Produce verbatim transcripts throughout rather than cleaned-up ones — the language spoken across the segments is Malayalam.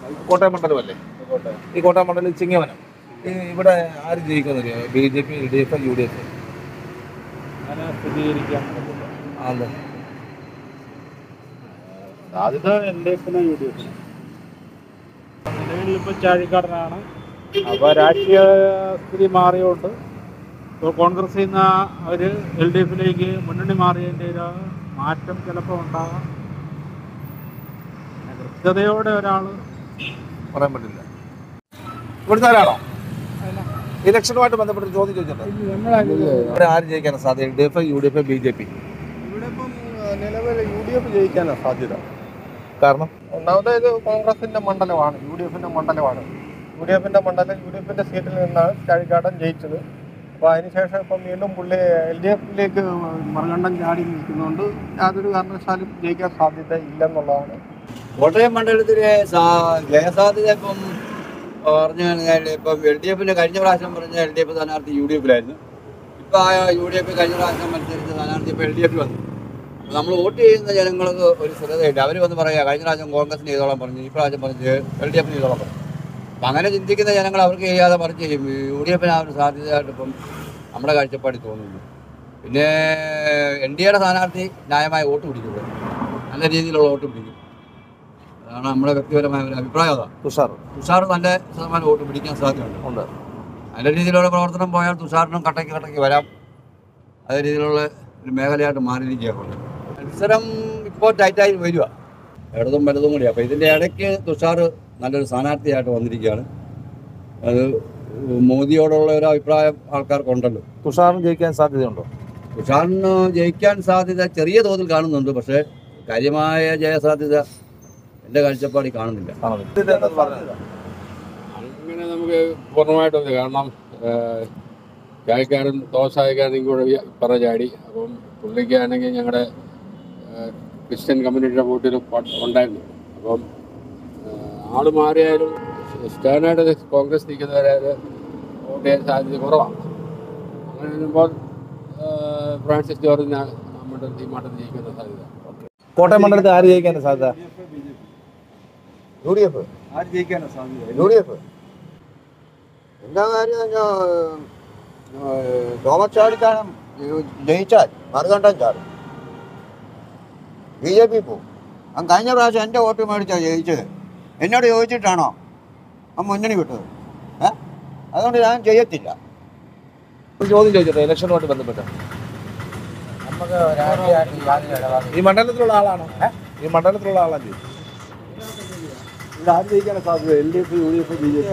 കോട്ടയം മണ്ഡലമല്ലേ? ഈ കോട്ടയം മണ്ഡലം ചിങ്ങവനം. ഈ ഇവിടെ ആര് ജയിക്കുന്നില്ല? B J P, L D F, U D F? അങ്ങനെ സ്ഥിരീകരിക്കാൻ അതെ, സാധ്യത എൽ ഡി എഫിന് യു ഡി എഫിന്. നിലവിൽ ഇപ്പോൾ ചാഴിക്കാടനാണ്. അപ്പോൾ രാഷ്ട്രീയ സ്ഥിതി മാറിയോണ്ട് ഇപ്പോൾ കോൺഗ്രസിൽ നിന്ന് അവർ എൽ ഡി എഫിലേക്ക് മുന്നണി മാറിയതിൻ്റെ ഒരു മാറ്റം ചിലപ്പോൾ ഉണ്ടാകാം. കൃത്യതയോടെ ഒരാൾ പറയാൻ പറ്റില്ല. ഇവിടുത്തെ ആരാണോ ഇലക്ഷനുമായിട്ട് ബന്ധപ്പെട്ട് ചോദ്യം ചോദിച്ചിട്ടുണ്ട്? ഇവിടെ ആര് ജയിക്കാനാണ് സാധ്യത? L D F, U D F, B J P? ഇവിടെ ഇപ്പം നിലവിൽ യു ഡി എഫ് ജയിക്കാനാണ് സാധ്യത. കാരണം ഒന്നാമത് ഇത് കോൺഗ്രസിന്റെ മണ്ഡലമാണ്, യു ഡി എഫിന്റെ മണ്ഡലമാണ്. യു ഡി എഫിന്റെ മണ്ഡലം യു ഡി എഫിന്റെ സീറ്റിൽ നിന്നാണ് ചാഴിക്കാടൻ ജയിച്ചത്. അപ്പോൾ അതിനുശേഷം ഇപ്പം വീണ്ടും പുള്ളി എൽ ഡി എഫിലേക്ക് മറുകണ്ഠം ചാടി നിൽക്കുന്നതുകൊണ്ട് യാതൊരു കാരണവശാലും ജയിക്കാൻ സാധ്യത ഇല്ലെന്നുള്ളതാണ്. കോട്ടയം മണ്ഡലത്തിലെ ജയസാധ്യത ഇപ്പം പറഞ്ഞു കഴിഞ്ഞാൽ ഇപ്പം എൽ ഡി എഫിൻ്റെ കഴിഞ്ഞ പ്രാവശ്യം പറഞ്ഞ എൽ ഡി എഫ് സ്ഥാനാർത്ഥി യു ഡി എഫിലായിരുന്നു. ഇപ്പം ആ യു ഡി എഫ് കഴിഞ്ഞ പ്രാവശ്യം മത്സരിച്ച സ്ഥാനാർത്ഥി ഇപ്പോൾ എൽ ഡി എഫ് വന്നു. അപ്പോൾ നമ്മൾ വോട്ട് ചെയ്യുന്ന ജനങ്ങൾക്ക് ഒരു ശ്രദ്ധയില്ല. അവർ വന്ന് പറയുക കഴിഞ്ഞ പ്രാവശ്യം കോൺഗ്രസിന് ചെയ്തോളം പറഞ്ഞു, ഈ പ്രാവശ്യം പറഞ്ഞ് എൽ ഡി എഫിന് ചെയ്തോളം പറഞ്ഞു. അപ്പം അങ്ങനെ ചിന്തിക്കുന്ന ജനങ്ങൾ അവർക്ക് ചെയ്യാതെ പറഞ്ഞു ചെയ്യും. യു ഡി എഫിന് ആ ഒരു സാധ്യതയായിട്ട് ഇപ്പം നമ്മുടെ കാഴ്ചപ്പാടിൽ തോന്നുന്നു. പിന്നെ എൻ ഡി എയുടെ സ്ഥാനാർത്ഥി ന്യായമായ വോട്ട് പിടിക്കുന്നത്, നല്ല രീതിയിലുള്ള വോട്ട് പിടിക്കും. അതാണ് നമ്മുടെ വ്യക്തിപരമായ ഒരു അഭിപ്രായം. അതാണ് തുഷാർ തുഷാർ നല്ല ശതമാനം വോട്ട് പിടിക്കാൻ സാധ്യതയുണ്ട് ഉണ്ട്. നല്ല രീതിയിലുള്ള പ്രവർത്തനം പോയാൽ തുഷാറിനും കട്ടയ്ക്ക് കട്ടയ്ക്ക് വരാം. അതേ രീതിയിലുള്ള ഒരു മേഖലയായിട്ട് മാറിയിരിക്കുകയാണ്. മത്സരം ഇപ്പോൾ ടൈറ്റായി വരിക, ഇടതും വലതും കൂടി. അപ്പോൾ ഇതിൻ്റെ ഇടയ്ക്ക് തുഷാർ നല്ലൊരു സ്ഥാനാർത്ഥിയായിട്ട് വന്നിരിക്കുകയാണ്. അത് മോദിയോടുള്ള ഒരു അഭിപ്രായം ആൾക്കാർക്കുണ്ടല്ലോ. തുഷാറിന് ജയിക്കാൻ സാധ്യതയുണ്ടോ? തുഷാറിന് ജയിക്കാൻ സാധ്യത ചെറിയ തോതിൽ കാണുന്നുണ്ട്. പക്ഷേ കാര്യമായ ജയസാധ്യത എൻ്റെ കാഴ്ചപ്പാടിൽ കാണുന്നില്ല. അങ്ങനെ നമുക്ക് പൂർണ്ണമായിട്ടൊന്നും, കാരണം ചായക്കാരൻ തോസായക്കാരനും കൂടെ പറ ചാടി. അപ്പം പുള്ളിക്കാണെങ്കിൽ ഞങ്ങളുടെ ക്രിസ്ത്യൻ കമ്മ്യൂണിറ്റിയുടെ വോട്ടിലും ഉണ്ടായിരുന്നു. അപ്പം ആള് മാറിയാലും സ്റ്റേണായിട്ട് കോൺഗ്രസ് നിൽക്കുന്നവരായത് വോട്ട് ചെയ്യാൻ സാധ്യത കുറവാണ്. അങ്ങനെ വരുമ്പോൾ ഫ്രാൻസിസ് ജോർജിന് നമ്മുടെ ഈ മണ്ഡലത്തിൽ ജയിക്കുന്ന സാധ്യത. കോട്ടയം മണ്ഡലത്തിൽ ആര് ജയിക്കാനാണ് സാധ്യത? U D F. ആര് ജയിക്കാനാണ് സാധ്യത? U D F. എന്താ കാര്യം, തോമസ് ചാഴിക്കാരൻ ജയിച്ചാൽ മറുകണ്ഠം ചാടും, ബി ജെ പി പോവും. ആ കഴിഞ്ഞ പ്രാവശ്യം എൻ്റെ വോട്ട് മേടിച്ചാൽ ജയിച്ചത്. എന്നോട് ചോദിച്ചിട്ടാണോ ആ മുന്നണി വിട്ടത്? ഏ അതുകൊണ്ട് ഞാൻ ചെയ്യത്തില്ല. ചോദ്യം ചോദിച്ചോ ഇലക്ഷനുമായിട്ട് ബന്ധപ്പെട്ട്? ഈ മണ്ഡലത്തിലുള്ള ആളാണോ? ഈ മണ്ഡലത്തിലുള്ള ആളാണ് ചോദിച്ചത്. ഇവിടെ ആര് ജയിക്കാനാണ് സാധ്യത? L D F, U D F, B J P?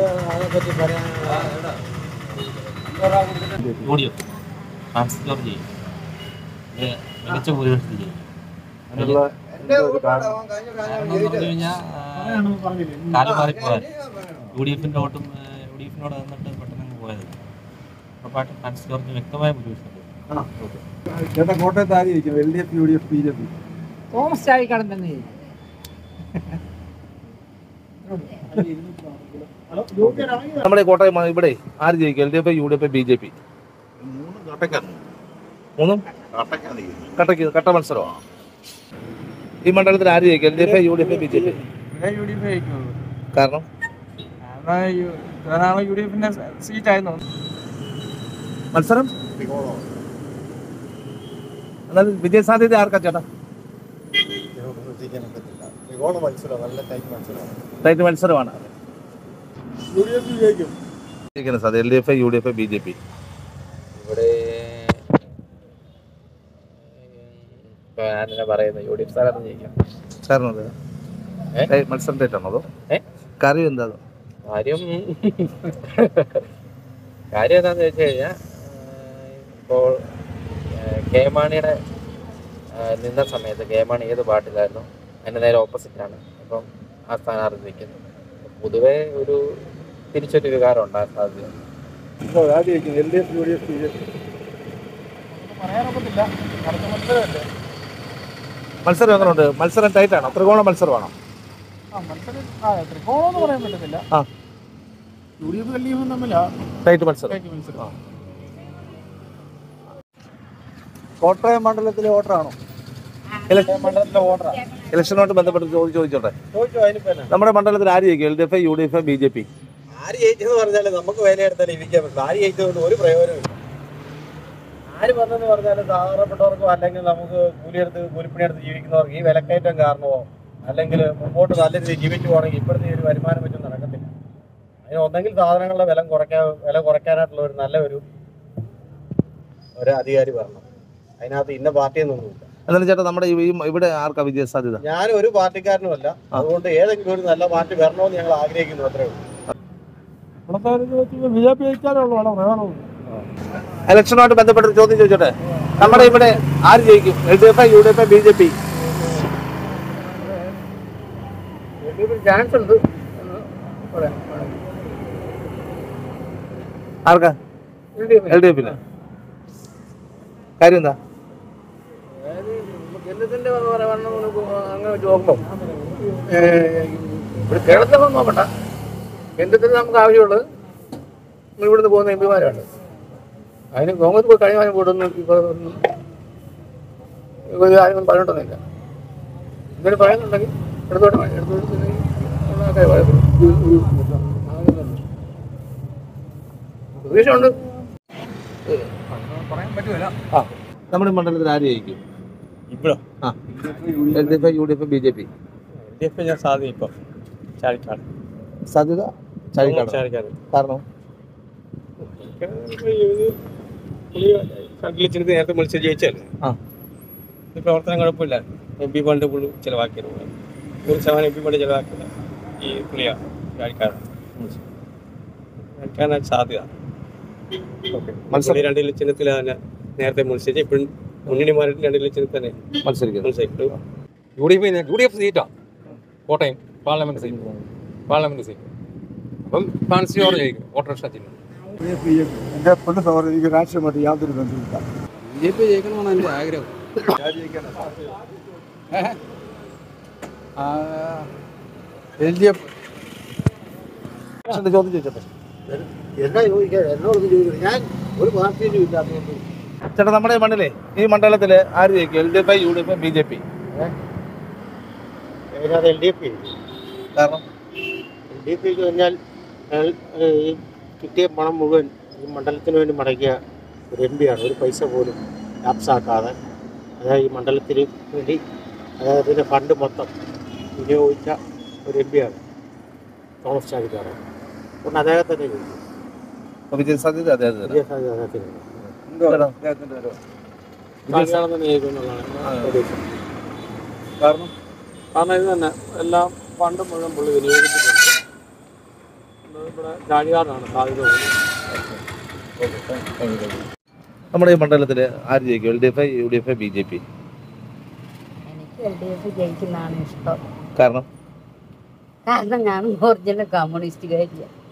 U D F Francis George ചെയ്യും. മികച്ച ഭൂരിപക്ഷത്തിൽ ചെയ്യും. കാരണം പറഞ്ഞു കഴിഞ്ഞാൽ കാലം മാറിപ്പോയാൽ യു ഡി എഫിൻ്റെ വോട്ടും യു ഡി എഫിനോട് നിന്നിട്ട് പെട്ടെന്ന് പോയത്. ഉറപ്പായിട്ടും ഫ്രാൻസിസ് ജോർജ് വ്യക്തമായ ഭൂരിപക്ഷം. ചേട്ടാ, കോട്ടയത്ത് ആര് ജയിക്കും? L D F, U D F, B J P? Thomas Chazhikadan തന്നെ. നമ്മുടെ കോട്ടയം ഇവിടെ ആര് ജയിക്കും? L D F, U D F, B J P? മൂന്നും കട്ടക്ക് കട്ട മത്സരമാണ്. ഈ മണ്ഡലത്തിൽ ആര് ജയിക്കും? L D F, U D F, B J P? U D F ജയിക്കുന്നത്. കാരണം യു ഡി എഫിന്റെ സീറ്റായിരുന്നു മത്സരം. എന്നാൽ വിജയ സാധ്യത ആർക്കാ ചേട്ടാ? ടൈറ്റ് മത്സരമാണ്. സാധ്യത L D F, U D F, B J P? ഇവിടെ ഞാനെന്നാ പറയുന്നത്, യു ഡി എഫ് സ്ഥാനാർത്ഥി ജയിക്കാം. കാരണം മത്സരം ടൈറ്റാണോ അതോ കാര്യം എന്താ? കാര്യം കാര്യം എന്താണെന്ന് വെച്ച് കഴിഞ്ഞാൽ ഇപ്പോൾ കെ മാണിയുടെ നിന്ന സമയത്ത് കെ മാണി ഏത് പാർട്ടിയിലായിരുന്നു അതിൻ്റെ നേരെ ഓപ്പോസിറ്റാണ് അപ്പം ആ സ്ഥാനാർത്ഥി നിൽക്കുന്നത്. പൊതുവെ ഒരു തിരിച്ചൊരു വികാരം ഉണ്ടാകാൻ സാധ്യത. പറയാനൊക്കത്തില്ല, അടുത്ത മത്സരമല്ലേ. മത്സരം എങ്ങനെയുണ്ട്? മത്സരം ടൈറ്റാണോ? ത്രികോണ മത്സരമാണോ? ആ മത്സരം ആ ത്രികോണമെന്ന് പറയാൻ പറ്റത്തില്ല. ആ U D F L D എഫും തമ്മിലാ ടൈറ്റ് മത്സരം. മത്സരം. കോട്ടയം മണ്ഡലത്തിലെ വോട്ടറാണോ? മണ്ഡലത്തിലെ ഓർഡറാ. ഇലക്ഷനുമായിട്ട് ബന്ധപ്പെട്ട് ചോദിച്ചു ചോദിച്ചോട്ടെ. ചോദിച്ചു അതിനിപ്പോ എന്നാ? നമ്മുടെ മണ്ഡലത്തിൽ ആര് ജയിക്കും? L D F, U D F, B J P? ആര് ജയിച്ചെന്ന് പറഞ്ഞാല് നമുക്ക് വിലയെടുത്താൽ ഇരിക്കാൻ പറ്റില്ല. ആര് ജയിച്ചതുകൊണ്ട് ഒരു പ്രയോജനമില്ല. ആര് വന്നെന്ന് പറഞ്ഞാലും സാധാരണപ്പെട്ടവർക്കോ അല്ലെങ്കിൽ നമുക്ക് കൂലിയെടുത്ത് കൂലിപ്പണിയെടുത്ത് ജീവിക്കുന്നവർക്ക് ഈ വിലക്കയറ്റം കാരണമോ അല്ലെങ്കിൽ മുമ്പോട്ട് നല്ല രീതിയിൽ ജീവിച്ചു പോകണമെങ്കിൽ ഇപ്പോഴത്തെ ഒരു വരുമാനം വെച്ചും നടക്കത്തില്ല. അതിന് ഒന്നെങ്കിൽ സാധനങ്ങളുടെ വില കുറയ്ക്കാൻ വില കുറയ്ക്കാനായിട്ടുള്ള ഒരു നല്ല ഒരു ഒരു അധികാരി വരണം. അതിനകത്ത് ഇന്ന പാർട്ടിയൊന്നുമില്ല. എന്നാലും ചേട്ടാ നമ്മുടെ ഈ ഇവിടെ ആർക്കാ വിജയ സാധ്യത? ഞാൻ ഒരു പാർട്ടിക്കാരനുമല്ല. അതുകൊണ്ട് ഏതെങ്കിലും ഒരു നല്ല പാർട്ടി വരണമെന്ന് ഞങ്ങൾ ആഗ്രഹിക്കുന്നു. അത്രേ ഉള്ളൂ. ബി ജെ പി ജയിച്ചാലുള്ളൂ. ഇലക്ഷനുമായിട്ട് ബന്ധപ്പെട്ട ഒരു ചോദ്യം ചോദിച്ചോട്ടെ. നമ്മുടെ ഇവിടെ ആര് ജയിക്കും? L D F, U D F, B J P? Chance ഉണ്ട്. ആർക്കാ? എൽ ഡി എഫിന്. കാര്യം എന്താ? കേന്ദ്രത്തിന്റെ അങ്ങനെ നോക്കുമ്പോൾ ഇവിടെ കേരളത്തിലൊന്നും നോക്കണ്ട. കേന്ദ്രത്തിൽ നമുക്ക് ആവശ്യമുള്ളത് നമ്മൾ ഇവിടുന്ന് പോകുന്ന എം പിമാരാണ്. അതിന് കോൺഗ്രസ് പോയി കഴിഞ്ഞ പോയിട്ടൊന്നും ഇപ്പോൾ ഒരു കാര്യമൊന്നും പറഞ്ഞിട്ടൊന്നുമില്ല. എന്തെങ്കിലും പറയുന്നുണ്ടെങ്കിൽ എടുത്തോട്ട് എടുത്തോട്ട് പ്രതീക്ഷ ഉണ്ട്. പറയാൻ പറ്റുമല്ല. ആ നമ്മുടെ മണ്ഡലത്തിൽ ആര് ജയിക്കും? ഇപ്പോഴോ? ആ L D F, U D F, B J P? L D F ഞാൻ സാധ്യത ഇപ്പം ചാഴിക്കാട് സാധ്യത ചാഴിക്കാട്. ചാഴിക്കാട് കാരണം സർക്കിളിച്ചിട്ട് നേരത്തെ മത്സരം ജയിച്ചല്ലേ. ആ ഈ പ്രവർത്തനം കുഴപ്പമില്ല. എം പി ഫണ്ട് പുള്ളി ചിലവാക്കിയത് നൂറ് ശതമാനം എം പി ഫണ്ട് ചിലവാക്കില്ല. ഈ പുള്ളിയാ ചാഴിക്കാട് ചാഴിക്കാനാണ് സാധ്യത. മത്സരം രണ്ട് ചിഹ്നത്തിൽ തന്നെ നേരത്തെ മത്സരിച്ച് ഇപ്പോഴും മുന്നണിമാരുടെ രണ്ട് ചിഹ്നത്തിൽ തന്നെ മത്സരിക്കുന്നത്. മത്സരിച്ചു. U D F U D F സീറ്റാണ് Kottayam parliament seat parliament seat. അപ്പം ഫാൻസി ഓർ ജയിക്കും ഓട്ടോറിക്ഷ ചിഹ്നം. എൻ്റെ പൊന്നു സഹോദരൻ എനിക്ക് രാഷ്ട്രീയമായിട്ട് യാതൊരു ബന്ധമില്ല. ബി ജെ പി ജയിക്കണമെന്നാണ് എൻ്റെ ആഗ്രഹം. L D F. ചോദ്യം ചോദിച്ചോട്ടെ. എന്നാ ചോദിക്കാൻ എന്നോടൊന്നും ചോദിക്കണം. ഞാൻ ഒരു പാർട്ടിയിലും ഇല്ലാത്തതുകൊണ്ട്. ചേട്ടാ നമ്മുടെ മണ്ഡലേ ഈ മണ്ഡലത്തില് ആര് ജയിക്കും? L D F, U D F, B J P? അതിനകത്ത് എൽ ഡി എഫ് കാരണം എൽ ഡി എഫ് കഴിഞ്ഞാൽ ഈ കിട്ടിയ പണം മുഴുവൻ ഈ മണ്ഡലത്തിന് വേണ്ടി മടക്കിയ ഒരു എം പിയാണ്. ഒരു പൈസ പോലും ലാപ്സാക്കാതെ അതായത് ഈ മണ്ഡലത്തിന് വേണ്ടി അതായത് ഇതിൻ്റെ ഫണ്ട് മൊത്തം വിനിയോഗിച്ച ഒരു എം പിയാണ് തോമസ് ചാഴിക്കാട്. അതുകൊണ്ട് അദ്ദേഹത്തിൻ്റെ വിജയ സാധ്യത അദ്ദേഹത്തിന്. വിജയ സാധ്യത അദ്ദേഹത്തിനുണ്ട്. കാരണം കാരണം ഇത് തന്നെ എല്ലാം ഫണ്ട് മുഴുവൻ പുള്ളി വിനിയോഗിച്ചിട്ടുണ്ട്. ഇവിടെ ചാഴികാടാണ് സാധ്യത. നമ്മുടെ ഈ മണ്ഡലത്തിൽ ആര് ജയിക്കും? L D F, U D F, B J P? എനിക്ക് എൽ ഡി എഫ് ജയിക്കുന്നതാണ് ഇഷ്ടം. കാരണം കാരണം ഞാൻ ഒറിജിനൽ കമ്മ്യൂണിസ്റ്റുകാരിയാണ്.